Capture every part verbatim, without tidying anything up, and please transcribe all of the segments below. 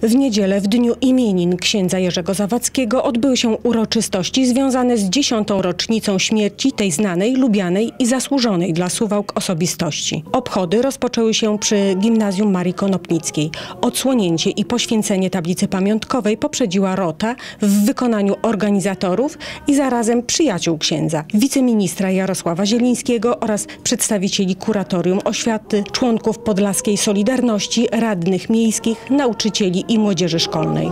W niedzielę, w dniu imienin księdza Jerzego Zawadzkiego, odbyły się uroczystości związane z dziesiątą rocznicą śmierci tej znanej, lubianej i zasłużonej dla Suwałk osobistości. Obchody rozpoczęły się przy Gimnazjum Marii Konopnickiej. Odsłonięcie i poświęcenie tablicy pamiątkowej poprzedziła rota w wykonaniu organizatorów i zarazem przyjaciół księdza, wiceministra Jarosława Zielińskiego oraz przedstawicieli kuratorium oświaty, członków Podlaskiej Solidarności, radnych miejskich, nauczycieli i młodzieży szkolnej.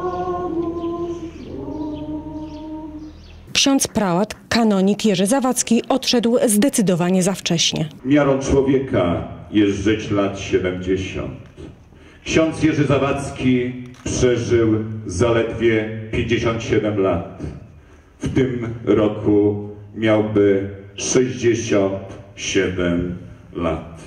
Ksiądz prałat, kanonik Jerzy Zawadzki odszedł zdecydowanie za wcześnie. Miarą człowieka jest żyć lat siedemdziesiąt. Ksiądz Jerzy Zawadzki przeżył zaledwie pięćdziesiąt siedem lat. W tym roku miałby sześćdziesiąt siedem lat.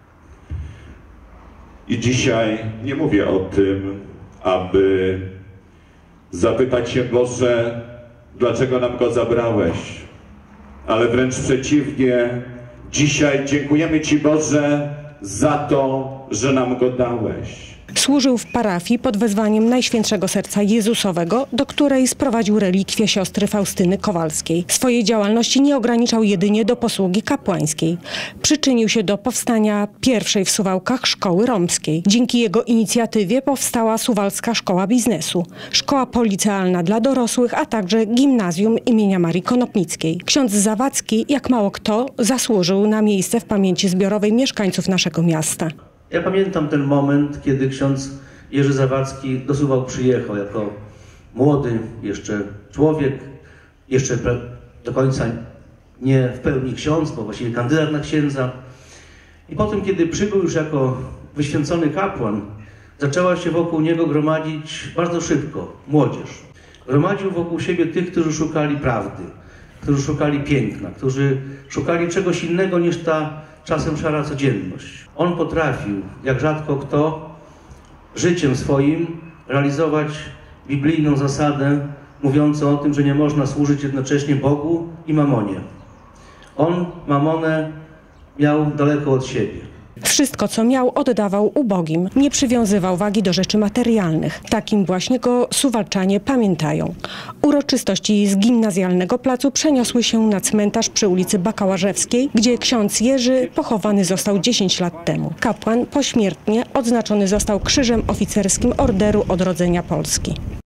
I dzisiaj nie mówię o tym, aby zapytać się, Boże, dlaczego nam go zabrałeś? Ale wręcz przeciwnie, dzisiaj dziękujemy Ci, Boże, za to, że nam go dałeś. Służył w parafii pod wezwaniem Najświętszego Serca Jezusowego, do której sprowadził relikwie siostry Faustyny Kowalskiej. Swojej działalności nie ograniczał jedynie do posługi kapłańskiej. Przyczynił się do powstania pierwszej w Suwałkach szkoły romskiej. Dzięki jego inicjatywie powstała Suwalska Szkoła Biznesu, szkoła policealna dla dorosłych, a także gimnazjum imienia Marii Konopnickiej. Ksiądz Zawadzki, jak mało kto, zasłużył na miejsce w pamięci zbiorowej mieszkańców naszego miasta. Ja pamiętam ten moment, kiedy ksiądz Jerzy Zawadzki do Suwałk przyjechał jako młody jeszcze człowiek, jeszcze do końca nie w pełni ksiądz, bo właściwie kandydat na księdza. I potem, kiedy przybył już jako wyświęcony kapłan, zaczęła się wokół niego gromadzić bardzo szybko młodzież. Gromadził wokół siebie tych, którzy szukali prawdy, którzy szukali piękna, którzy szukali czegoś innego niż ta czasem szara codzienność. On potrafił, jak rzadko kto, życiem swoim realizować biblijną zasadę mówiącą o tym, że nie można służyć jednocześnie Bogu i mamonie. On mamonę miał daleko od siebie. Wszystko, co miał, oddawał ubogim. Nie przywiązywał wagi do rzeczy materialnych. Takim właśnie go Suwalczanie pamiętają. Uroczystości z gimnazjalnego placu przeniosły się na cmentarz przy ulicy Bakałażewskiej, gdzie ksiądz Jerzy pochowany został dziesięć lat temu. Kapłan pośmiertnie odznaczony został Krzyżem Oficerskim Orderu Odrodzenia Polski.